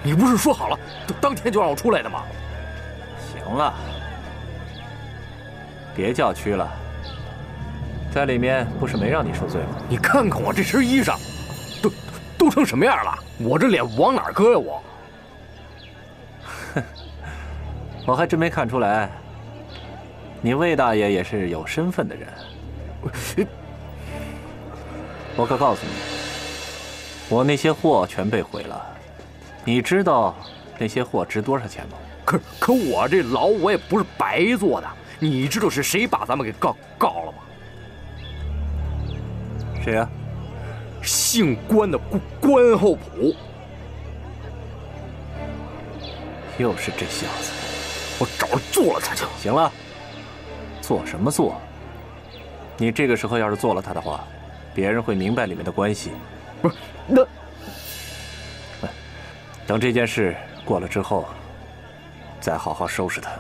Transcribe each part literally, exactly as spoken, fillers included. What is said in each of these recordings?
你不是说好了当天就让我出来的吗？ 行了，别叫屈了，在里面不是没让你受罪吗？ 你看看我这身衣裳，都都成什么样了？我这脸往哪儿搁呀？我， 哼，我还真没看出来，你魏大爷也是有身份的人。我可告诉你，我那些货全被毁了。你知道那些货值多少钱吗？ 可可我这牢我也不是白做的。你知道是谁把咱们给告告了吗？ 谁呀？ 姓关的关关厚普。 又是这小子， 我找人做了他去。 行了，做什么做？你这个时候要是做了他的话，别人会明白里面的关系。 不是，那等这件事过了之后，再好好收拾他。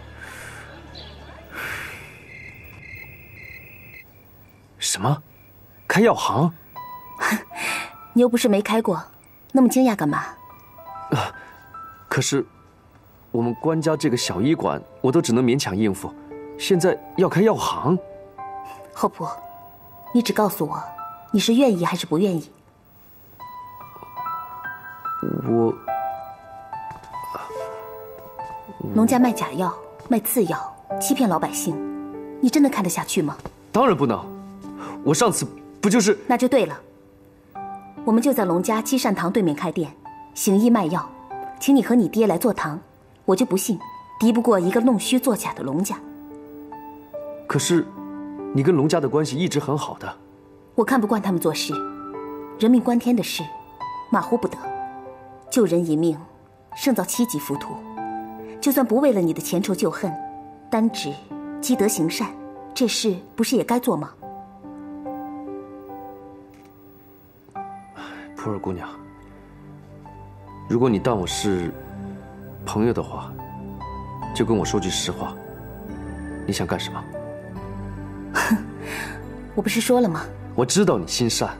什么？开药行？ 你又不是没开过，那么惊讶干嘛？ 啊，可是我们关家这个小医馆，我都只能勉强应付，现在要开药行？ 厚朴，你只告诉我，你是愿意还是不愿意？ 我， 农家卖假药、卖次药，欺骗老百姓，你真的看得下去吗？ 当然不能，我上次不就是…… 那就对了，我们就在龙家积善堂对面开店，行医卖药，请你和你爹来做堂，我就不信敌不过一个弄虚作假的龙家。 可是，你跟龙家的关系一直很好的。 我看不惯他们做事，人命关天的事，马虎不得。救人一命，胜造七级浮屠。就算不为了你的前仇旧恨，单指积德行善，这事不是也该做吗？ 普洱姑娘，如果你当我是朋友的话，就跟我说句实话，你想干什么？ 哼，我不是说了吗？ 我知道你心善，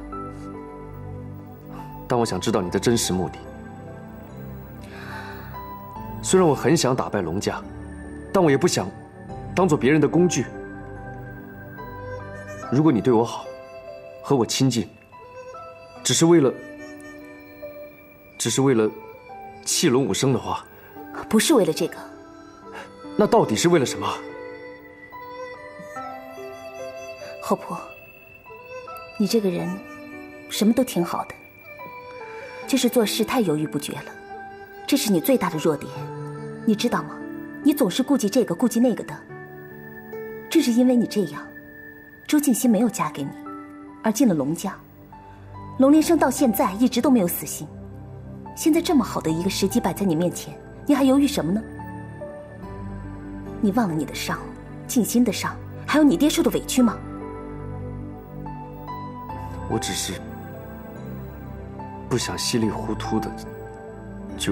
但我想知道你的真实目的。虽然我很想打败龙家，但我也不想当做别人的工具。如果你对我好，和我亲近，只是为了，只是为了弃龙武生的话， 不是为了这个， 那到底是为了什么？ 厚朴，你这个人什么都挺好的，就是做事太犹豫不决了，这是你最大的弱点，你知道吗？你总是顾忌这个顾忌那个的。正是因为你这样，周静心没有嫁给你，而进了龙家。龙连生到现在一直都没有死心，现在这么好的一个时机摆在你面前，你还犹豫什么呢？你忘了你的伤，静心的伤，还有你爹受的委屈吗？ 我只是不想稀里糊涂的就……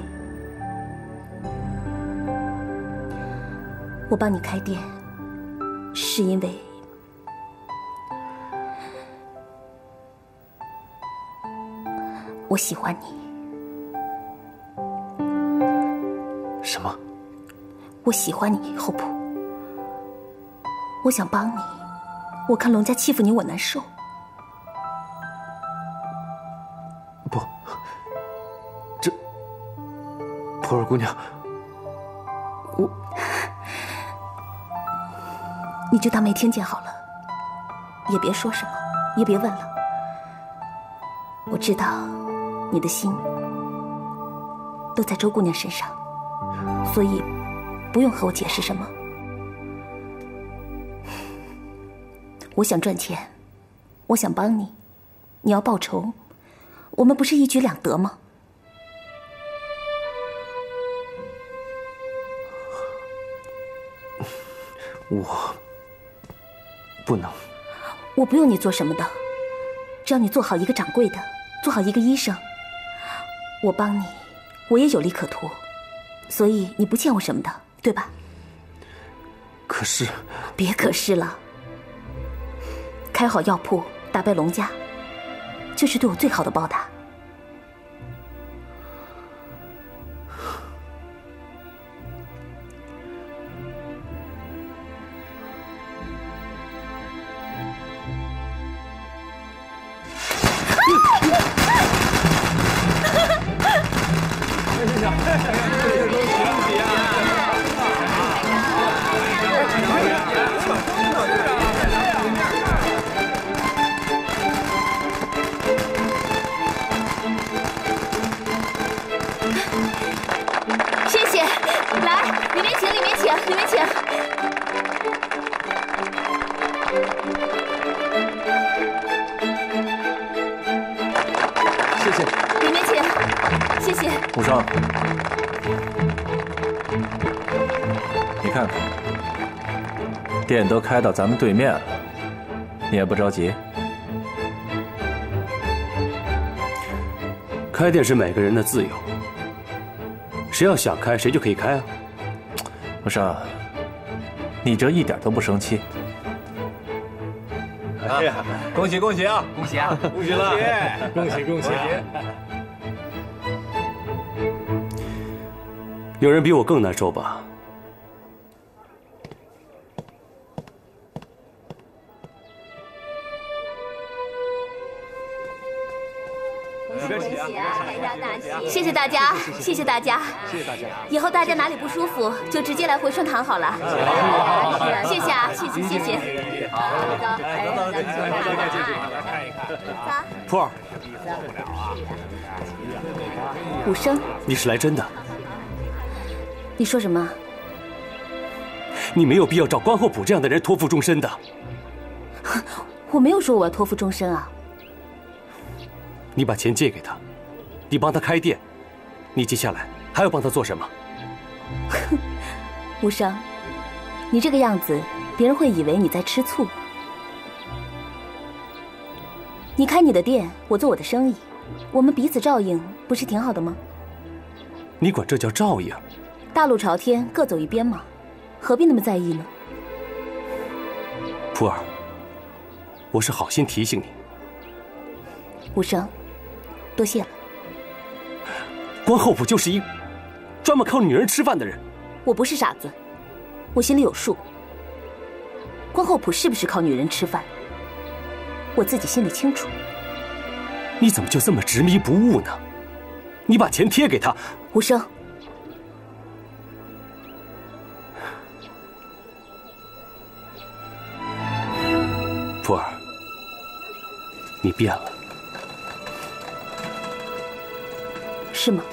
我帮你开店，是因为我喜欢你。 什么？ 我喜欢你，厚朴。我想帮你，我看龙家欺负你，我难受。 不，这普洱姑娘，我你就当没听见好了，也别说什么，也别问了。我知道你的心都在周姑娘身上，所以不用和我解释什么。我想赚钱，我想帮你，你要报仇，我们不是一举两得吗？ 我不能。 我不用你做什么的，只要你做好一个掌柜的，做好一个医生，我帮你，我也有利可图，所以你不欠我什么的，对吧？ 可是…… 别可是了，开好药铺，打败龙家，就是对我最好的报答。 谢谢，来，里面请，里面请，里面请。 谢谢， 里面请，谢谢。 无双，你看看，店都开到咱们对面了，你也不着急？ 开店是每个人的自由，谁要想开，谁就可以开啊。 无双，你这一点都不生气。 哎呀，恭喜恭喜啊！ 恭喜啊！ 恭喜了！恭喜恭喜！ 有人比我更难受吧？ 谢谢大家，谢谢大家，谢谢大家。以后大家哪里不舒服，就直接来回春堂好了。谢谢啊，谢谢谢谢。好，走，走走走，看一看。 普洱， 武生， 你是来真的？ 你说什么？ 你没有必要找关厚普这样的人托付终身的。 我没有说我要托付终身啊。 你把钱借给他，你帮他开店，你接下来还要帮他做什么？ 哼，无伤，你这个样子，别人会以为你在吃醋。你开你的店，我做我的生意，我们彼此照应，不是挺好的吗？ 你管这叫照应？ 大路朝天，各走一边嘛，何必那么在意呢？ 普洱，我是好心提醒你。 无伤。多谢了。 关厚普就是一专门靠女人吃饭的人。 我不是傻子，我心里有数。关厚普是不是靠女人吃饭，我自己心里清楚。 你怎么就这么执迷不悟呢？你把钱贴给他。 无声。 普洱，你变了。 是吗？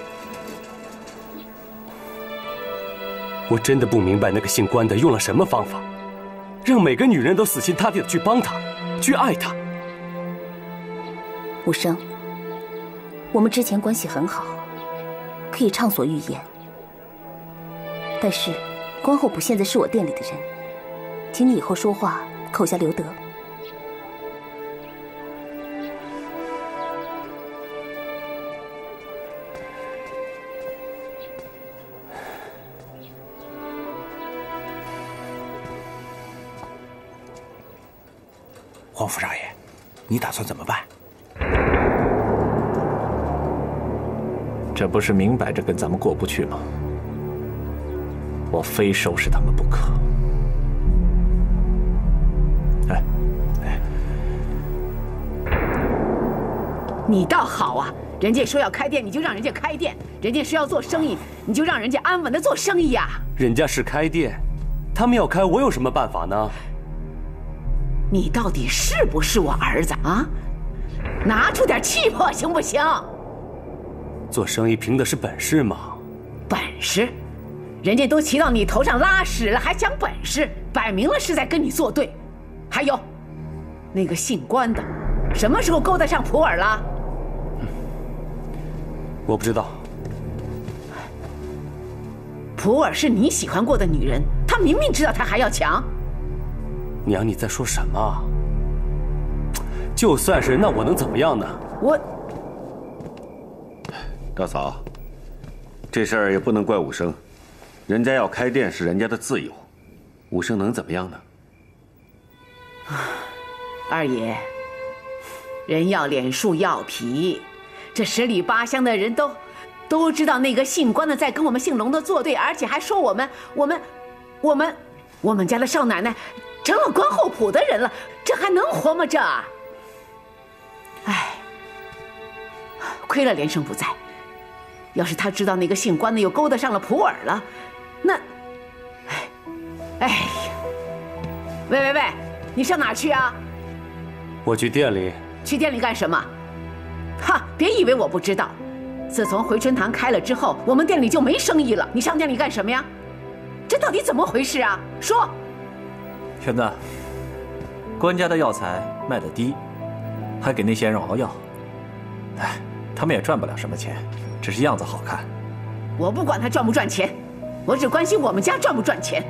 我真的不明白那个姓关的用了什么方法，让每个女人都死心塌地的去帮他，去爱他。 无声，我们之前关系很好，可以畅所欲言。但是关厚普现在是我店里的人，请你以后说话口下留德。 黄副少爷，你打算怎么办？ 这不是明摆着跟咱们过不去吗？我非收拾他们不可。哎，哎， 你倒好啊！人家说要开店，你就让人家开店；人家说要做生意，你就让人家安稳的做生意呀。 人家是开店，他们要开，我有什么办法呢？ 你到底是不是我儿子啊？拿出点气魄行不行？ 做生意凭的是本事吗？ 本事？人家都骑到你头上拉屎了，还讲本事，摆明了是在跟你作对。还有，那个姓关的，什么时候勾搭上普洱了？ 嗯，我不知道。 普洱是你喜欢过的女人，她明明知道她还要抢。 娘，你在说什么？就算是，那我能怎么样呢？ 我， 大嫂，这事儿也不能怪武生，人家要开店是人家的自由，武生能怎么样呢？ 二爷，人要脸，树要皮，这十里八乡的人都都知道那个姓关的在跟我们姓龙的作对，而且还说我们我们我们我们家的少奶奶成了关厚普的人了，这还能活吗？这，哎，亏了连生不在， 要是他知道那个姓关的又勾搭上了普洱了，那……哎，哎呀！喂喂喂，你上哪儿去啊？ 我去店里。 去店里干什么？哈，别以为我不知道。自从回春堂开了之后，我们店里就没生意了。你上店里干什么呀？这到底怎么回事啊？说。 玄子，关家的药材卖得低，还给那些人熬药，哎，他们也赚不了什么钱，只是样子好看。 我不管他赚不赚钱，我只关心我们家赚不赚钱。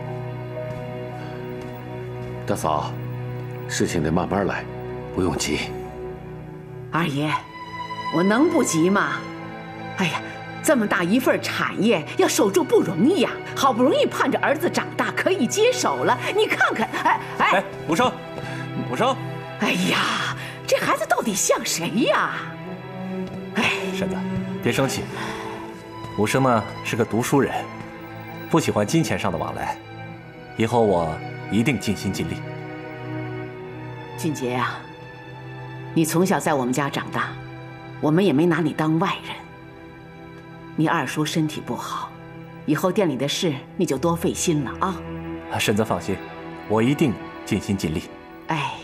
大嫂，事情得慢慢来，不用急。 二爷，我能不急吗？哎呀，这么大一份产业要守住不容易呀，好不容易盼着儿子长大可以接手了，你看看，哎哎哎，无声，无声。 哎呀，这孩子到底像谁呀？哎， 婶子，别生气。无声呢是个读书人，不喜欢金钱上的往来，以后我一定尽心尽力。 俊杰啊，你从小在我们家长大，我们也没拿你当外人。你二叔身体不好，以后店里的事你就多费心了啊。 婶子放心，我一定尽心尽力。 哎，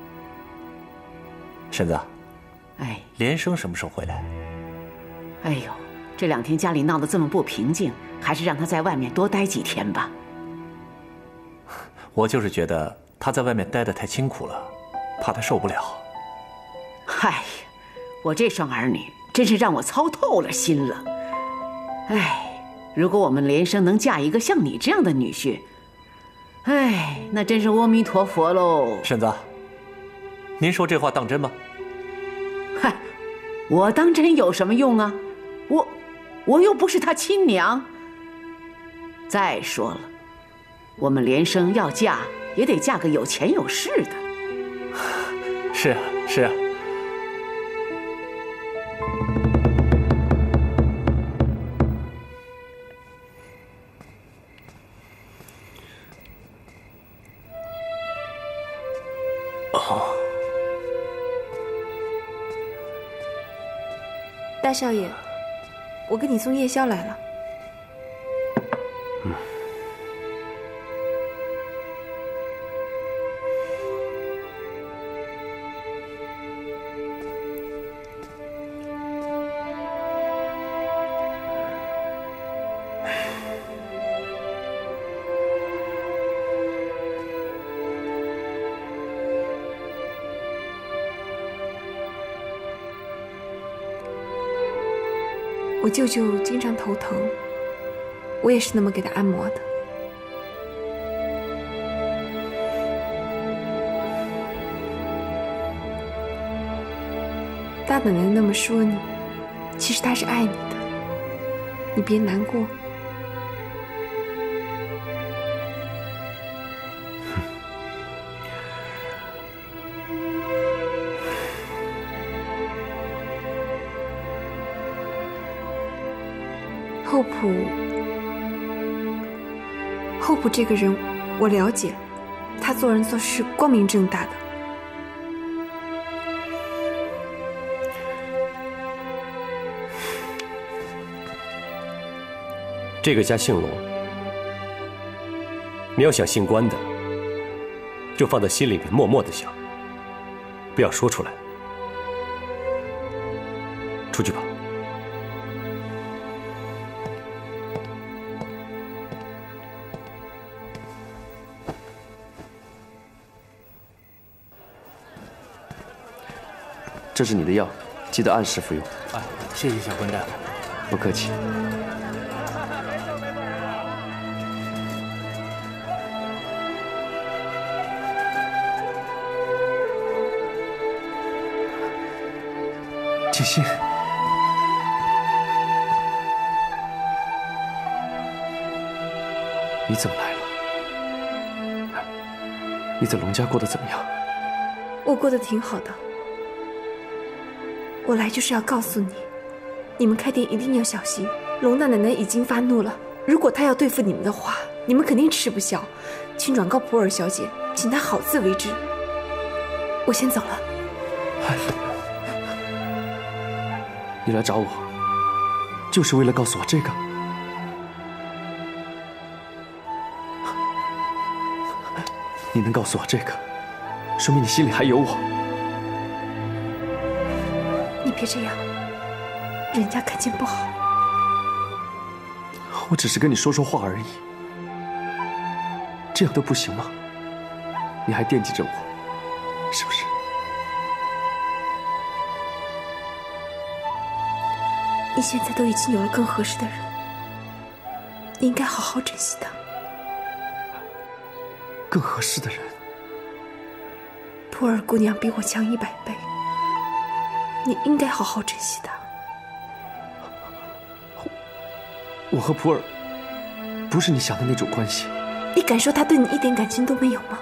婶子， 哎， 连生什么时候回来？ 哎呦，这两天家里闹得这么不平静，还是让他在外面多待几天吧。 我就是觉得他在外面待得太辛苦了，怕他受不了。 嗨呀，我这双儿女真是让我操透了心了。哎，如果我们连生能嫁一个像你这样的女婿，哎，那真是阿弥陀佛喽。 婶子，您说这话当真吗？ 嗨，我当真有什么用啊？我，我又不是他亲娘。再说了，我们连生要嫁也得嫁个有钱有势的。 是啊，是啊。 哦，大少爷，我给你送夜宵来了。 嗯。 我舅舅经常头疼，我也是那么给他按摩的。大奶奶那么说你，其实她是爱你的，你别难过。厚朴，厚朴这个人我了解，他做人做事光明正大的。 这个家姓龙，你要想姓关的，就放在心里面默默的想，不要说出来。出去吧。 这是你的药，记得按时服用。 哎，谢谢小关大夫。 不客气。 锦欣， 你怎么来了？你在龙家过得怎么样？ 我过得挺好的。我来就是要告诉你，你们开店一定要小心。龙大奶奶已经发怒了，如果她要对付你们的话，你们肯定吃不消。请转告普洱小姐，请她好自为之。我先走了。 你来找我， 就是为了告诉我这个？你能告诉我这个，说明你心里还有我。 你别这样，人家看见不好。 我只是跟你说说话而已，这样都不行吗？你还惦记着我，是不是？ 你现在都已经有了更合适的人，你应该好好珍惜他。 更合适的人？ 普洱姑娘比我强一百倍，你应该好好珍惜她。 我和普洱不是你想的那种关系。 你敢说他对你一点感情都没有吗？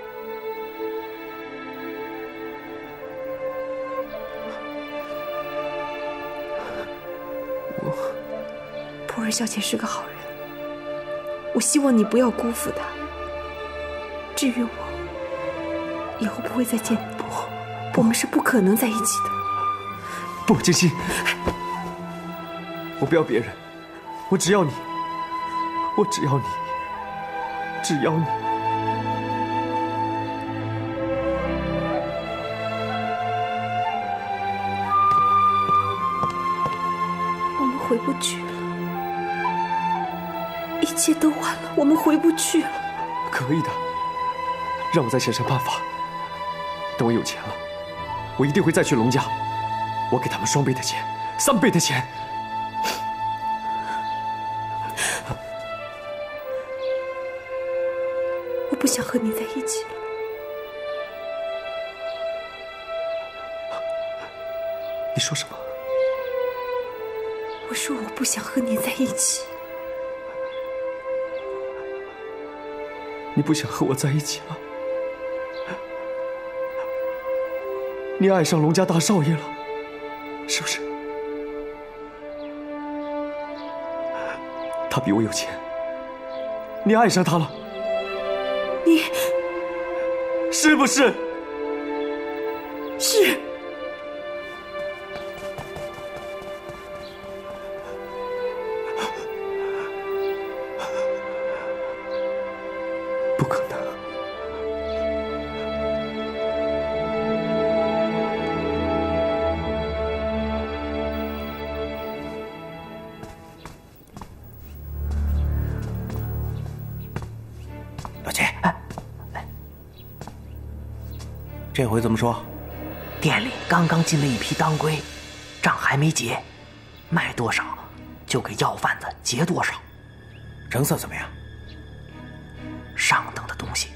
我普洱小姐是个好人，我希望你不要辜负她。至于我，以后不会再见你。 不， 我们是不可能在一起的。 不，静心，我不要别人，我只要你，我只要你，只要你。 我们回不去了，一切都完了，我们回不去了。 可以的，让我再想想办法。等我有钱了，我一定会再去龙家，我给他们双倍的钱，三倍的钱。 我不想和你在一起了。 你说什么？ 我说我不想和你在一起。 你不想和我在一起了？你爱上龙家大少爷了，是不是？他比我有钱，你爱上他了？ 你是不是？ 是。 不可能。 老钱，这回怎么说？ 店里刚刚进了一批当归，账还没结，卖多少就给要贩子结多少。 成色怎么样？ 上等的东西。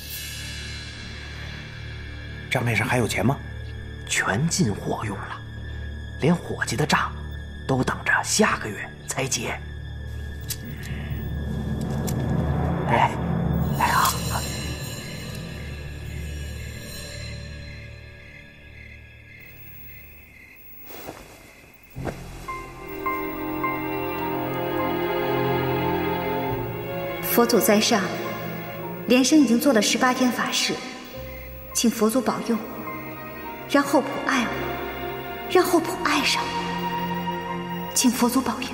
账面上还有钱吗？ 全进货用了，连伙计的账都等着下个月才结。来，来啊！ 佛祖在上，连生已经做了十八天法事，请佛祖保佑我，让后普爱我，让后普爱上我，请佛祖保佑。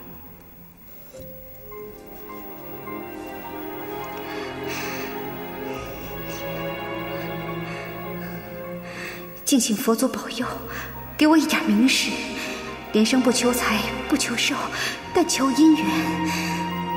敬请佛祖保佑，给我一点名实。连生不求财，不求寿，但求姻缘。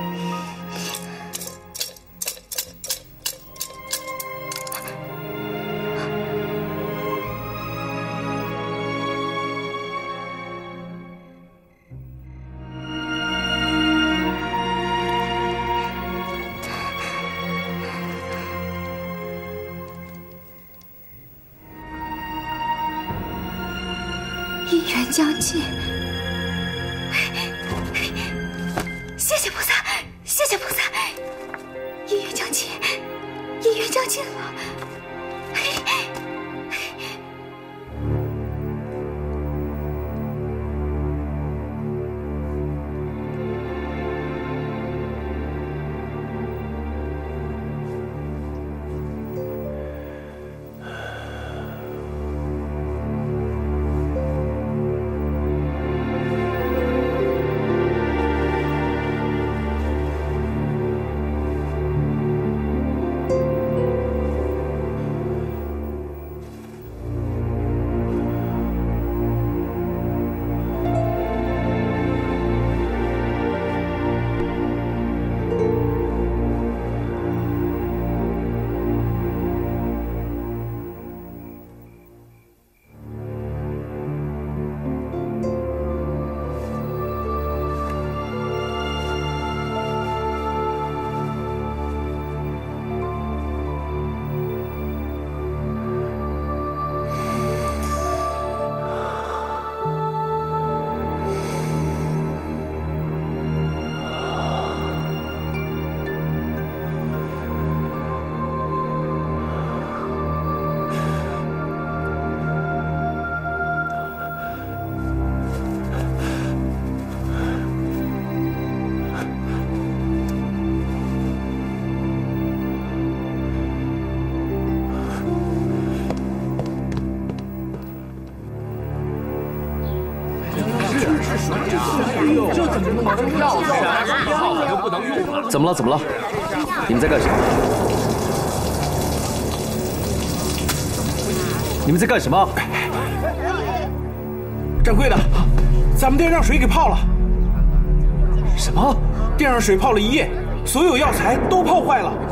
姻缘将近，谢谢菩萨，谢谢菩萨，姻缘将近，姻缘将近了。 药材耗了就不能用了。 怎么了？怎么了？你们在干什么？你们在干什么？ 掌柜的，咱们店让水给泡了。 什么？ 店让水泡了一夜，所有药材都泡坏了。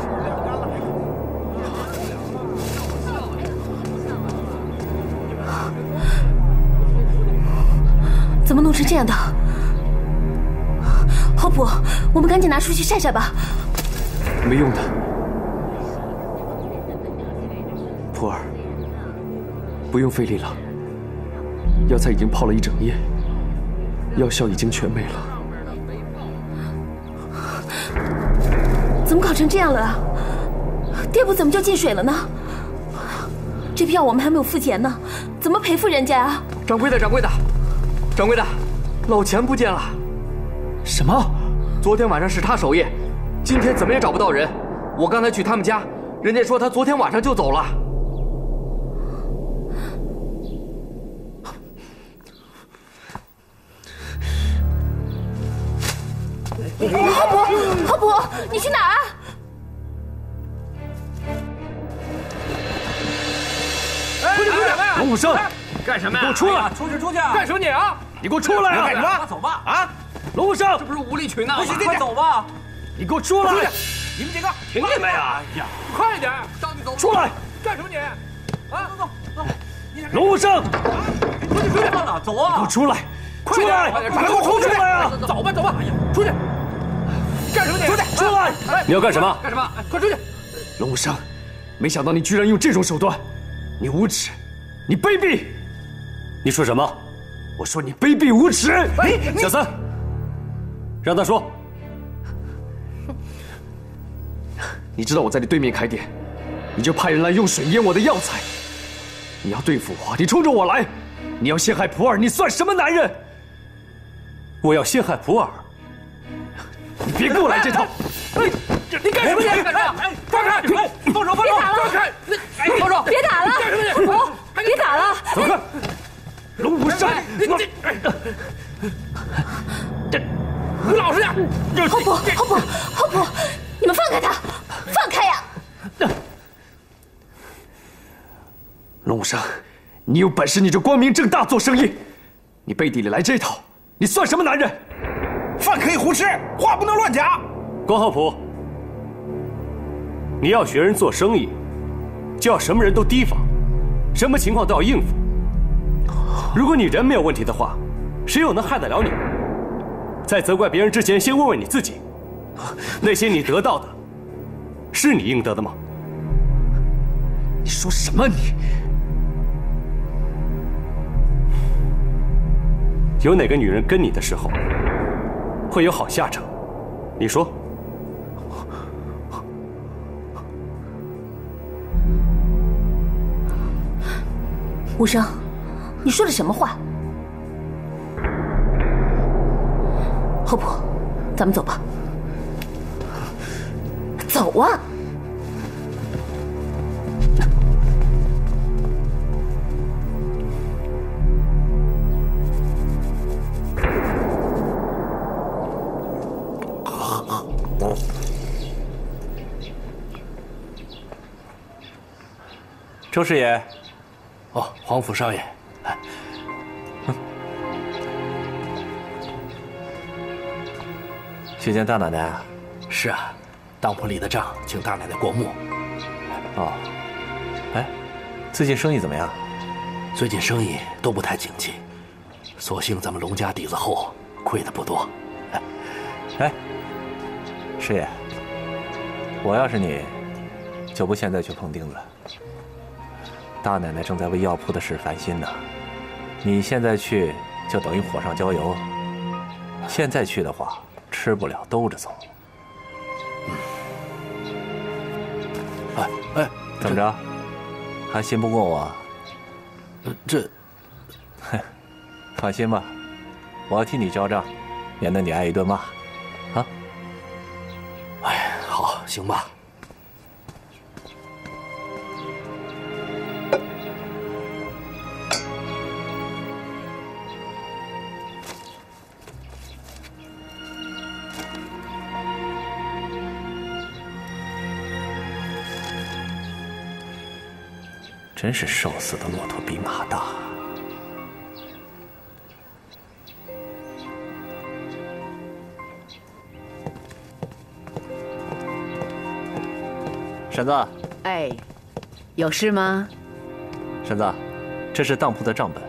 怎么弄成这样的？侯普，我们赶紧拿出去晒晒吧。 没用的，普儿，不用费力了。药材已经泡了一整夜，药效已经全没了。 怎么搞成这样了啊？店铺怎么就进水了呢？这批药我们还没有付钱呢，怎么赔付人家啊？ 掌柜的，掌柜的。掌柜的，老钱不见了。 什么？ 昨天晚上是他守夜，今天怎么也找不到人。我刚才去他们家，人家说他昨天晚上就走了。 浩博，浩博，你去哪儿啊？ 快点，快点！ 龙武生， 干什么呀？ 给我出来！ 出去，出去！ 干什么你啊？ 你给我出来！ 干什么？ 走吧！ 啊！ 龙武生， 这不是无理取闹吗？ 快走吧！ 你给我出来！ 你们几个听见没啊？哎呀，快点！到底走出来！ 干什么你？啊，走走走！ 龙武生， 出去，出去！走啊！ 给我出来！出来！ 快点！ 快给我出去呀！ 走吧，走吧！哎呀，出去！干什么你？ 出去！出来！ 你要干什么？ 干什么？快出去！ 龙武生，没想到你居然用这种手段，你无耻，你卑鄙！ 你说什么？ 我说你卑鄙无耻！ 哎，小三，让他说。 你知道我在你对面开店，你就派人来用水淹我的药材。你要对付我，你冲着我来；你要陷害普洱，你算什么男人？ 我要陷害普洱， 你别给我来这套！ 你你干什么？你干什么？哎，放开！哎，放手！放手！放开！放手！ 别打了！ 干什么你？ 哦，别打了！ 走开！龙武生， 你你这你老实点！ 浩博，浩博，浩博，你们放开他！放开呀！ 龙武生，你有本事你就光明正大做生意，你背地里来这套，你算什么男人？ 饭可以胡吃，话不能乱讲。 关浩普，你要学人做生意，就要什么人都提防，什么情况都要应付。如果你人没有问题的话，谁又能害得了你？在责怪别人之前，先问问你自己，那些你得到的，是你应得的吗？ 你说什么你？ 有哪个女人跟你的时候，会有好下场？你说。 武生，你说的什么话？侯普，咱们走吧。走啊！ 周师爷。 哦，黄甫少爷，哎， 嗯，去见大奶奶啊？ 是啊，当铺里的账请大奶奶过目。 哦，哎，最近生意怎么样？ 最近生意都不太景气，所幸咱们龙家底子厚，亏的不多。 哎，哎，师爷，我要是你，就不现在去碰钉子。大奶奶正在为药铺的事烦心呢，你现在去就等于火上浇油。现在去的话，吃不了兜着走。 哎哎， 怎么着？还信不过我？ 这， 放心吧，我要替你交账，免得你挨一顿骂。啊？ 哎，好，行吧。 真是瘦死的骆驼比马大。婶子， 哎，有事吗？ 婶子，这是当铺的账本。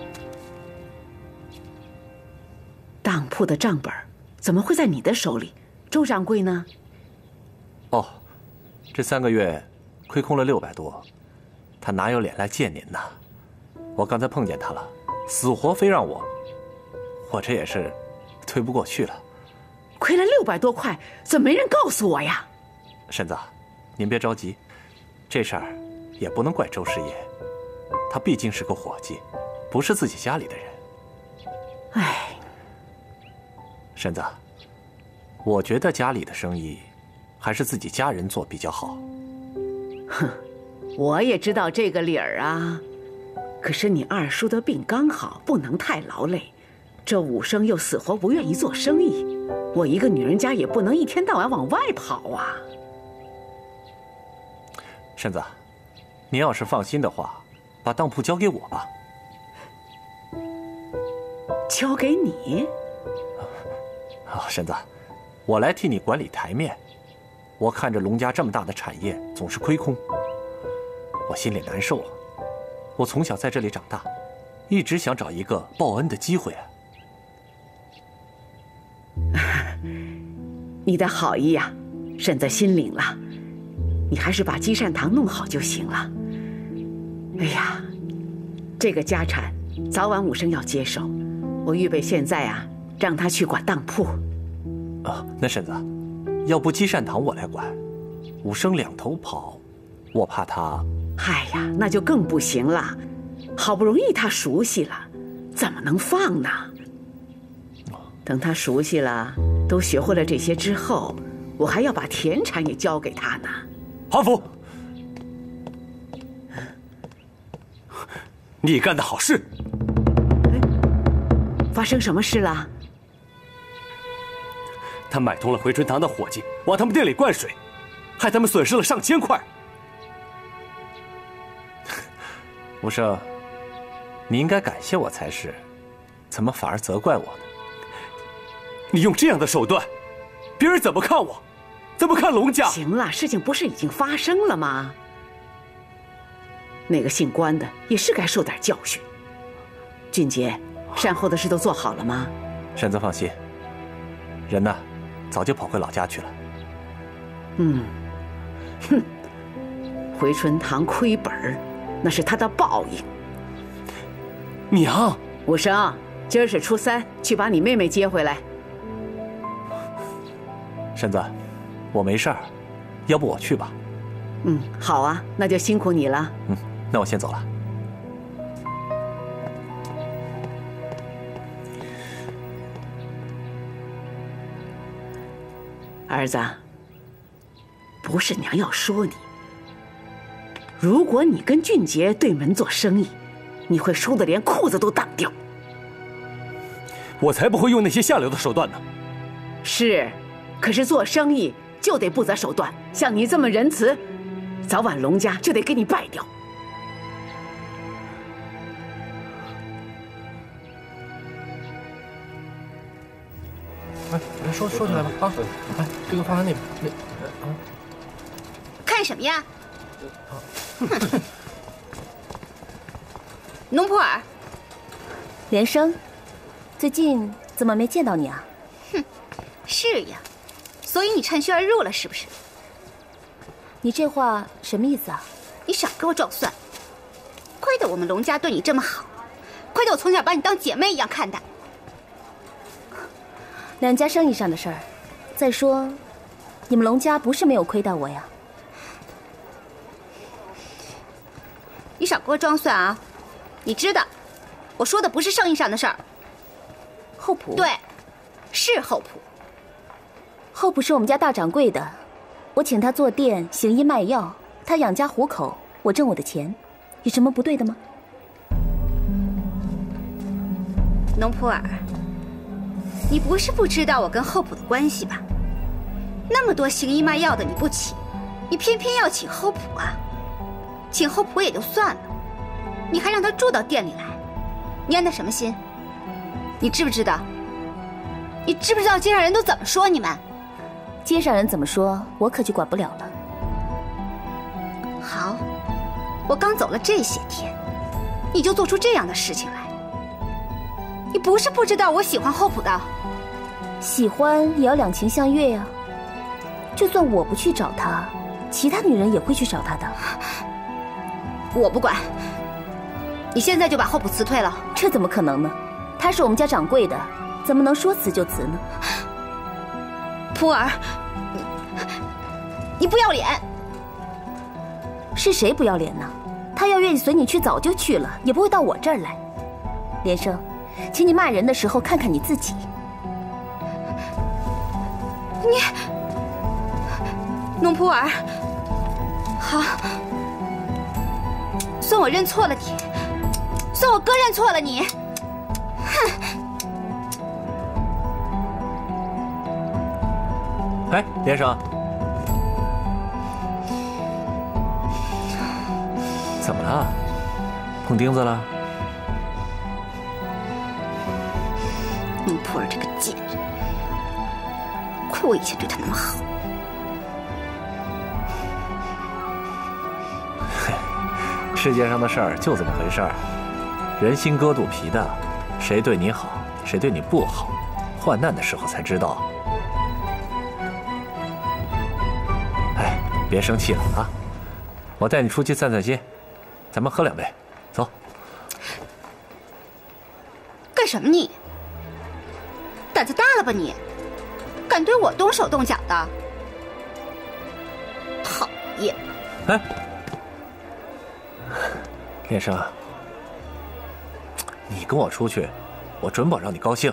当铺的账本怎么会在你的手里？周掌柜呢？ 哦，这三个月亏空了六百多，他哪有脸来见您呢？我刚才碰见他了，死活非让我，我这也是推不过去了。 亏了六百多块，怎么没人告诉我呀？ 婶子，您别着急，这事儿也不能怪周师爷，他毕竟是个伙计，不是自己家里的人。 唉， 婶子，我觉得家里的生意还是自己家人做比较好。 哼，我也知道这个理儿啊，可是你二叔的病刚好，不能太劳累，这武生又死活不愿意做生意，我一个女人家也不能一天到晚往外跑啊。 婶子，您要是放心的话，把当铺交给我吧。 交给你？ 啊，婶子，我来替你管理台面。我看着龙家这么大的产业总是亏空，我心里难受啊。我从小在这里长大，一直想找一个报恩的机会啊。 你的好意呀，婶子心领了。你还是把积善堂弄好就行了。哎呀，这个家产早晚武生要接手，我预备现在啊，让他去管当铺。 啊，那婶子，要不积善堂我来管，武生两头跑，我怕他…… 哎呀，那就更不行了。好不容易他熟悉了，怎么能放呢？等他熟悉了，都学会了这些之后，我还要把田产也交给他呢。 韩福，你干的好事！ 发生什么事了？ 他买通了回春堂的伙计，往他们店里灌水，害他们损失了上千块。 武生，你应该感谢我才是，怎么反而责怪我呢？ 你用这样的手段，别人怎么看我？怎么看龙家？ 行了，事情不是已经发生了吗？那个姓关的也是该受点教训。俊杰，善后的事都做好了吗？ 婶子放心，人呢，早就跑回老家去了。 嗯，哼，回春堂亏本儿，那是他的报应。 娘， 武生，今儿是初三，去把你妹妹接回来。 婶子，我没事儿，要不我去吧。 嗯，好啊，那就辛苦你了。 嗯，那我先走了。 儿子，不是娘要说你，如果你跟俊杰对门做生意，你会输得连裤子都当掉。 我才不会用那些下流的手段呢。 是，可是做生意就得不择手段，像你这么仁慈，早晚龙家就得给你败掉。 哎，来说说起来吧啊！哎，这个放在那边，那啊， 看什么呀？哼！农普尔， 连生，最近怎么没见到你啊？ 哼，是呀，所以你趁虚而入了是不是？ 你这话什么意思啊？ 你少给我装蒜！亏得我们龙家对你这么好，亏得我从小把你当姐妹一样看待。 两家生意上的事儿，再说，你们龙家不是没有亏待我呀。 你少给我装蒜啊！你知道，我说的不是生意上的事儿。 厚朴？ 对，是厚朴。 厚朴是我们家大掌柜的，我请他做店行医卖药，他养家糊口，我挣我的钱，有什么不对的吗？ 农普尔，你不是不知道我跟厚朴的关系吧？那么多行医卖药的你不请，你偏偏要请厚朴啊？请厚朴也就算了， 你还让他住到店里来，你安的什么心？你知不知道？你知不知道街上人都怎么说你们？ 街上人怎么说，我可就管不了了。 好，我刚走了这些天，你就做出这样的事情来。你不是不知道我喜欢厚朴的， 喜欢也要两情相悦呀。就算我不去找他，其他女人也会去找他的。 我不管，你现在就把厚朴辞退了。 这怎么可能呢？他是我们家掌柜的，怎么能说辞就辞呢？ 普洱，你你不要脸！ 是谁不要脸呢？他要愿意随你去，早就去了，也不会到我这儿来。连生，请你骂人的时候看看你自己。 你，弄普洱，好，算我认错了你，算我哥认错了你。哼！ 哎，连生，怎么了？碰钉子了？ 宁普洱这个贱人，亏我以前对他那么好。 嘿，世界上的事儿就这么回事儿，人心隔肚皮的，谁对你好，谁对你不好，患难的时候才知道。哎，别生气了啊！我带你出去散散心，咱们喝两杯，走。 干什么你？胆子大了吧你？敢对我动手动脚的？讨厌！ 哎，连生，你跟我出去，我准保让你高兴。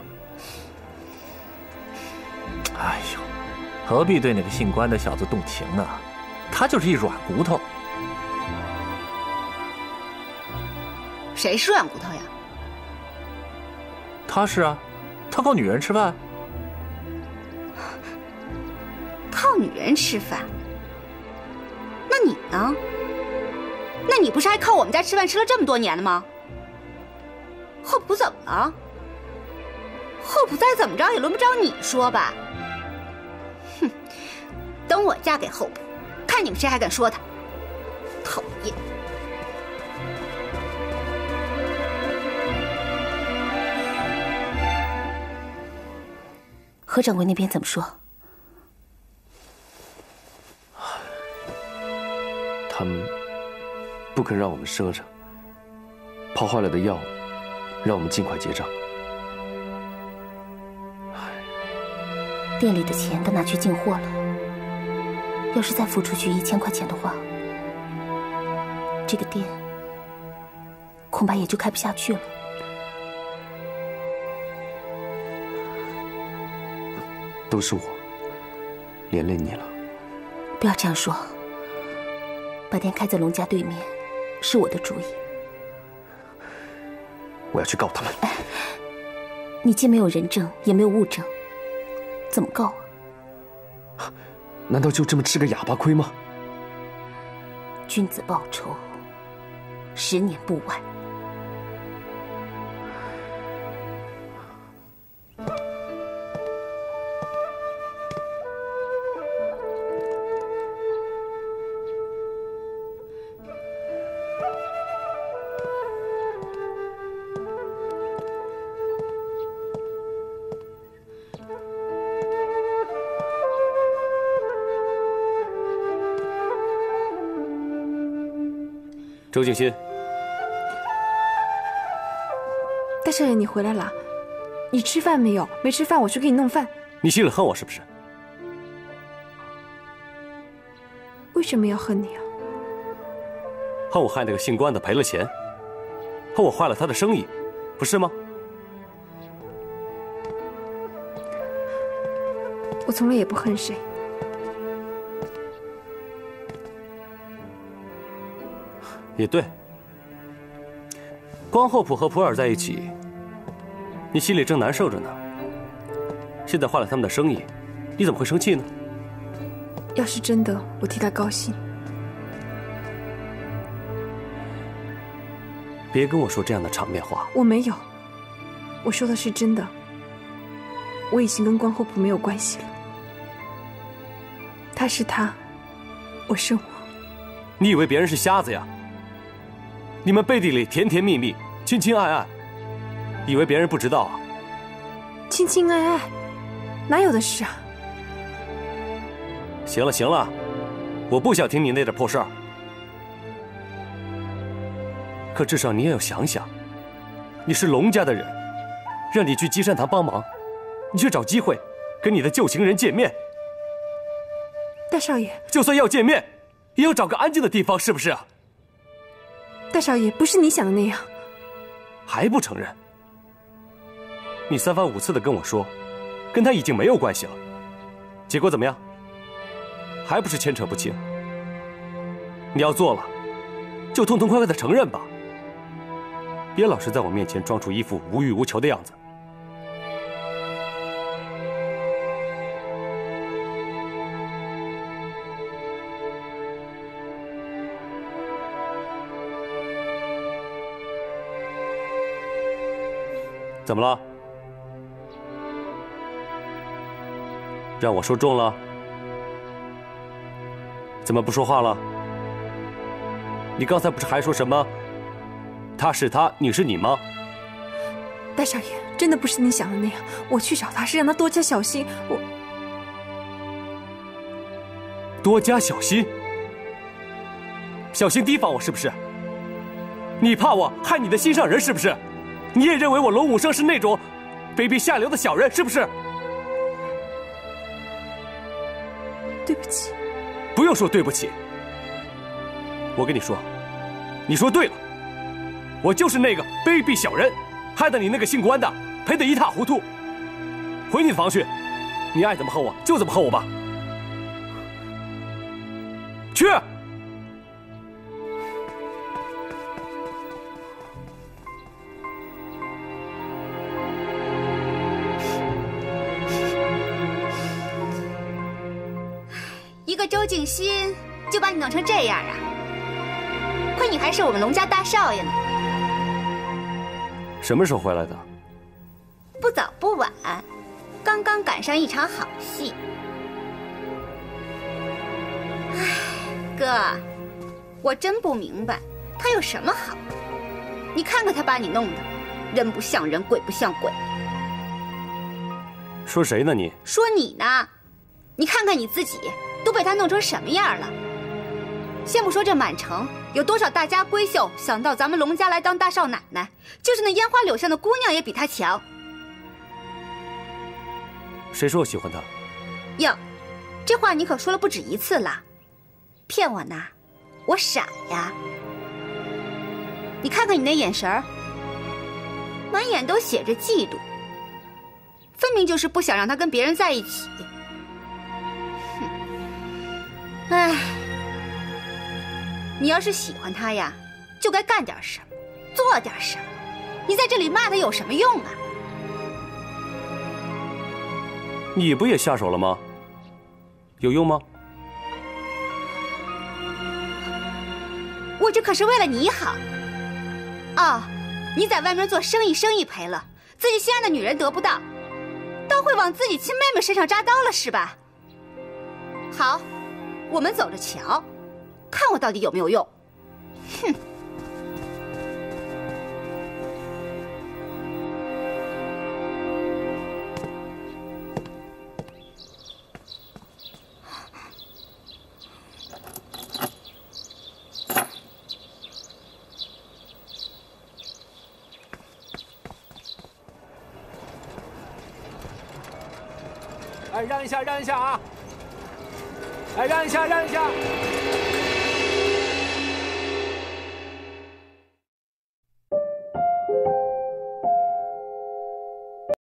哎呦，何必对那个姓关的小子动情呢？他就是一软骨头。 谁是软骨头呀？ 他是啊，他靠女人吃饭。 靠女人吃饭？那你呢？那你不是还靠我们家吃饭吃了这么多年了吗？厚朴怎么了？厚朴再怎么着也轮不着你说吧。哼，等我嫁给厚朴，看你们谁还敢说他。讨厌！ 何掌柜那边怎么说？ 他们不肯让我们赊着，泡坏了的药，让我们尽快结账。 店里的钱都拿去进货了，要是再付出去一千块钱的话，这个店恐怕也就开不下去了。 都是我连累你了。 不要这样说，把店开在龙家对面，是我的主意。 我要去告他们。 哎，你既没有人证，也没有物证，怎么告啊？ 难道就这么吃个哑巴亏吗？ 君子报仇，十年不晚。 周静心， 大少爷，你回来了，你吃饭没有？没吃饭，我去给你弄饭。 你心里恨我是不是？ 为什么要恨你啊？ 恨我害那个姓关的赔了钱，恨我坏了他的生意，不是吗？ 我从来也不恨谁。 也对，关厚朴和普洱在一起，你心里正难受着呢。现在坏了他们的生意，你怎么会生气呢？ 要是真的，我替他高兴。 别跟我说这样的场面话。 我没有，我说的是真的。我已经跟关后仆没有关系了。他是他，我是我。 你以为别人是瞎子呀？你们背地里甜甜蜜蜜、亲亲爱爱，以为别人不知道啊？ 亲亲爱爱，哪有的事啊？ 行了行了，我不想听你那点破事儿。可至少你也要想想，你是龙家的人，让你去积善堂帮忙，你去找机会跟你的旧情人见面。 大少爷， 就算要见面，也要找个安静的地方，是不是啊？ 大少爷，不是你想的那样。 还不承认？你三番五次的跟我说，跟他已经没有关系了，结果怎么样？还不是牵扯不清。你要做了，就痛痛快快的承认吧，别老是在我面前装出一副无欲无求的样子。怎么了？让我说中了？怎么不说话了？你刚才不是还说什么他是他，你是你吗？ 大少爷，真的不是你想的那样。我去找他是让他多加小心。我多加小心？小心提防我是不是？你怕我害你的心上人是不是？你也认为我龙武生是那种卑鄙下流的小人是不是？ 对不起。 不用说对不起。我跟你说，你说对了，我就是那个卑鄙小人，害得你那个姓关的赔得一塌糊涂。回你的房去，你爱怎么恨我就怎么恨我吧。去。 一个周静心就把你弄成这样啊！亏你还是我们龙家大少爷呢。 什么时候回来的？ 不早不晚，刚刚赶上一场好戏。唉，哥，我真不明白他有什么好。你看看他把你弄的，人不像人，鬼不像鬼。 说谁呢你？ 说你呢？你看看你自己。都被他弄成什么样了？先不说这满城有多少大家闺秀想到咱们龙家来当大少奶奶，就是那烟花柳巷的姑娘也比他强。 谁说我喜欢他？ 哟，这话你可说了不止一次了，骗我呢？我傻呀？你看看你那眼神儿，满眼都写着嫉妒，分明就是不想让他跟别人在一起。唉，你要是喜欢他呀，就该干点什么，做点什么。你在这里骂他有什么用啊？ 你不也下手了吗？有用吗？ 我这可是为了你好。哦，你在外面做生意，生意赔了，自己心爱的女人得不到，都会往自己亲妹妹身上扎刀了是吧？好。我们走着瞧，看我到底有没有用！哼！ 哎，让一下，让一下啊！哎，让一下，让一下！